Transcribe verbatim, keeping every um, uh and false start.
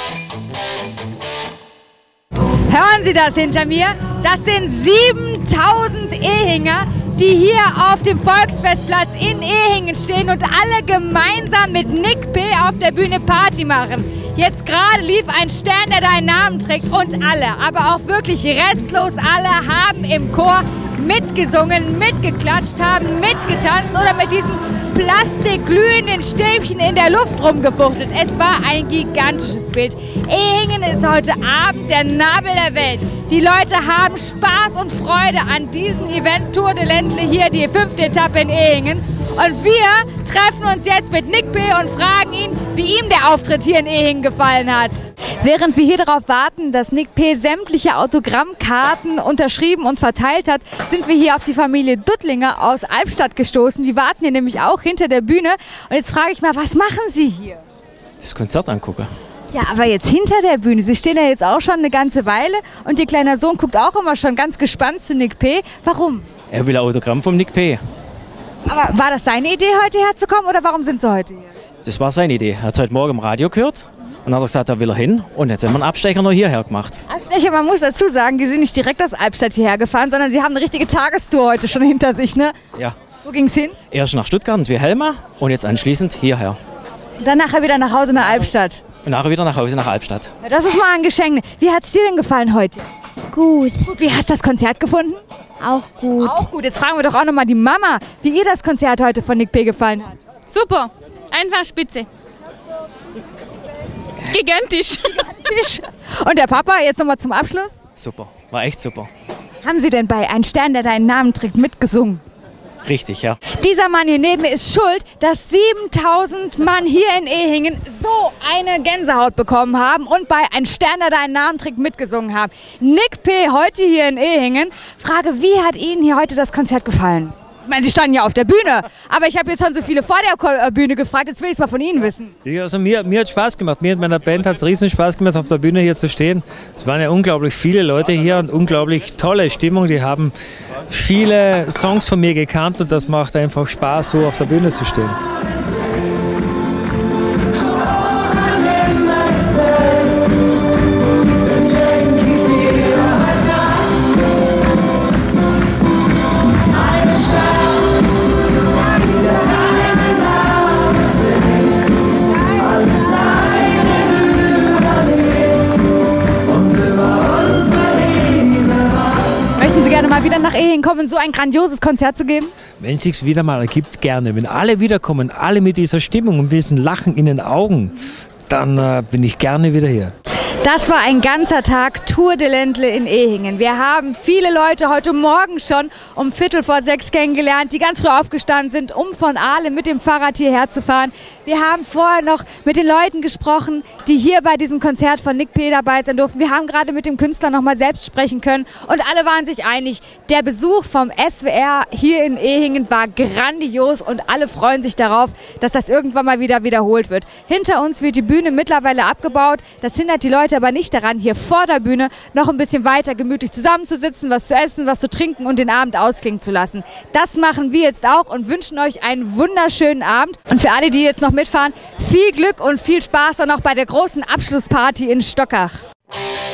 Hören Sie das hinter mir? Das sind siebentausend Ehinger, die hier auf dem Volksfestplatz in Ehingen stehen und alle gemeinsam mit Nick P. auf der Bühne Party machen. Jetzt gerade lief ein Stern, der deinen Namen trägt, und alle, aber auch wirklich restlos alle, haben im Chor mitgesungen, mitgeklatscht, haben mitgetanzt oder mit diesen plastikglühenden Stäbchen in der Luft rumgefuchtelt. Es war ein gigantisches Bild. Ehingen ist heute Abend der Nabel der Welt. Die Leute haben Spaß und Freude an diesem Event Tour de Ländle hier, die fünfte Etappe in Ehingen. Und wir treffen uns jetzt mit Nick P. und fragen ihn, wie ihm der Auftritt hier in Ehingen gefallen hat. Während wir hier darauf warten, dass Nick P. sämtliche Autogrammkarten unterschrieben und verteilt hat, sind wir hier auf die Familie Duttlinger aus Albstadt gestoßen. Die warten hier nämlich auch hinter der Bühne. Und jetzt frage ich mal, was machen Sie hier? Das Konzert angucken. Ja, aber jetzt hinter der Bühne. Sie stehen ja jetzt auch schon eine ganze Weile und Ihr kleiner Sohn guckt auch immer schon ganz gespannt zu Nick P. Warum? Er will ein Autogramm vom Nick P. Aber war das seine Idee, heute herzukommen, oder warum sind Sie heute hier? Das war seine Idee. Er hat es heute Morgen im Radio gehört und hat gesagt, da will er hin. Und jetzt haben wir einen Abstecher noch hierher gemacht. Abstecher, man muss dazu sagen, die sind nicht direkt aus Albstadt hierher gefahren, sondern sie haben eine richtige Tagestour heute schon hinter sich, ne? Ja. Wo ging's hin? Erst nach Stuttgart und Wilhelma und jetzt anschließend hierher. Und dann nachher wieder nach Hause nach Albstadt. Und nachher wieder nach Hause nach Albstadt. Ja, das ist mal ein Geschenk. Wie hat es dir denn gefallen heute? Gut. Wie hast du das Konzert gefunden? Auch gut. Auch gut. Jetzt fragen wir doch auch nochmal die Mama, wie ihr das Konzert heute von Nick P. gefallen hat. Super. Einfach spitze. Gigantisch. Gigantisch. Und der Papa, jetzt nochmal zum Abschluss? Super. War echt super. Haben Sie denn bei Ein Stern, der deinen Namen trägt, mitgesungen? Richtig, ja. Dieser Mann hier neben mir ist schuld, dass siebentausend Mann hier in Ehingen so eine Gänsehaut bekommen haben und bei Ein Stern, der deinen Namen trägt, mitgesungen haben. Nick P. heute hier in Ehingen. Frage, wie hat Ihnen hier heute das Konzert gefallen? Ich meine, Sie standen ja auf der Bühne, aber ich habe jetzt schon so viele vor der Bühne gefragt, jetzt will ich es mal von Ihnen wissen. Ja, also mir, mir hat Spaß gemacht, mir und meiner Band hat es riesen Spaß gemacht, auf der Bühne hier zu stehen. Es waren ja unglaublich viele Leute hier und unglaublich tolle Stimmung, die haben viele Songs von mir gekannt und das macht einfach Spaß, so auf der Bühne zu stehen. Mal wieder nach Ehingen kommen, so ein grandioses Konzert zu geben? Wenn es sich wieder mal ergibt, gerne. Wenn alle wiederkommen, alle mit dieser Stimmung und diesem Lachen in den Augen, dann äh, bin ich gerne wieder hier. Das war ein ganzer Tag Tour de Ländle in Ehingen. Wir haben viele Leute heute Morgen schon um Viertel vor sechs kennengelernt, die ganz früh aufgestanden sind, um von Ahle mit dem Fahrrad hierher zu fahren. Wir haben vorher noch mit den Leuten gesprochen, die hier bei diesem Konzert von Nick P. dabei sein durften. Wir haben gerade mit dem Künstler noch mal selbst sprechen können und alle waren sich einig, der Besuch vom S W R hier in Ehingen war grandios und alle freuen sich darauf, dass das irgendwann mal wieder wiederholt wird. Hinter uns wird die Bühne mittlerweile abgebaut. Das hindert die Leute aber nicht daran, hier vor der Bühne noch ein bisschen weiter gemütlich zusammenzusitzen, was zu essen, was zu trinken und den Abend ausklingen zu lassen. Das machen wir jetzt auch und wünschen euch einen wunderschönen Abend. Und für alle, die jetzt noch mitfahren, viel Glück und viel Spaß dann noch bei der großen Abschlussparty in Stockach.